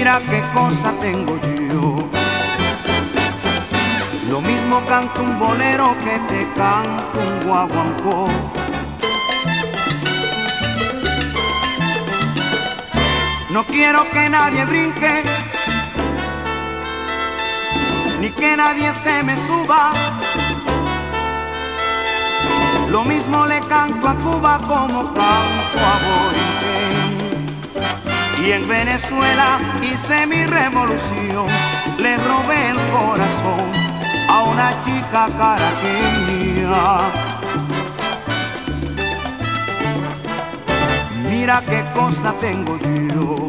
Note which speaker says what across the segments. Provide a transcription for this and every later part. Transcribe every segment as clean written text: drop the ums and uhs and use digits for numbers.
Speaker 1: Mira qué cosa tengo yo. Lo mismo canto un bolero que te canto un guaguancó. No quiero que nadie brinque, ni que nadie se me suba. Lo mismo le canto a Cuba como canto a Borinquen. Y en Venezuela hice mi revolución, le robé el corazón a una chica caraqueña. Mira qué cosa tengo yo.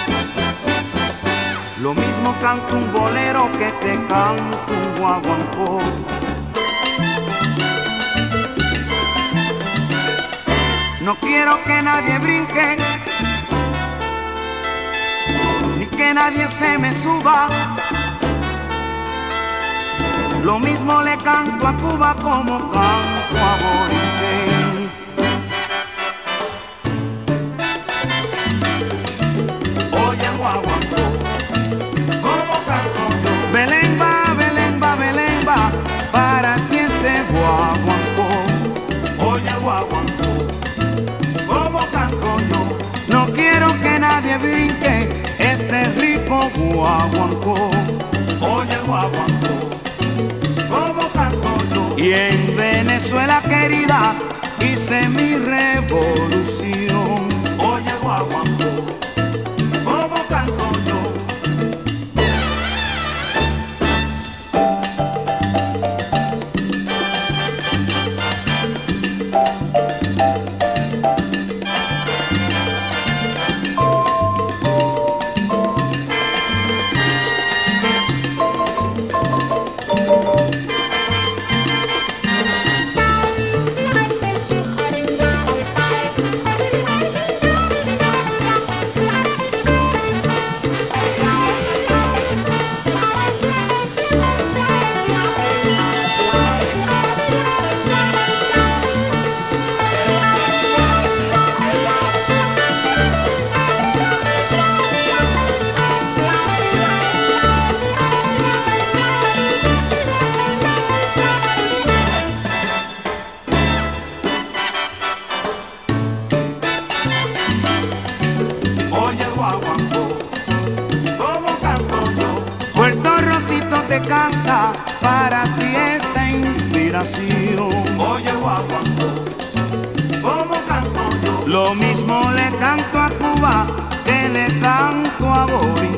Speaker 1: Lo mismo canto un bolero que te canto un guaguancó. No quiero que nadie brinque, ni que nadie se me suba. Lo mismo le canto a Cuba como canto a Borinquen. Oye guaguancó, ¿cómo canto yo? Belén va, Belén va, Belén va, para ti este guaguancó. Oye guaguancó, ¿cómo canto yo? No quiero que nadie brinque este rico guaguancó. Oye guaguancó, ¿cómo canto yo? Y en Venezuela querida hice mi revolución. Oye guaguancó, ¿cómo canto yo? Canta para ti esta inspiración. Oye guaguancó, ¿cómo canto yo? Lo mismo le canto a Cuba que le canto a Borinquen.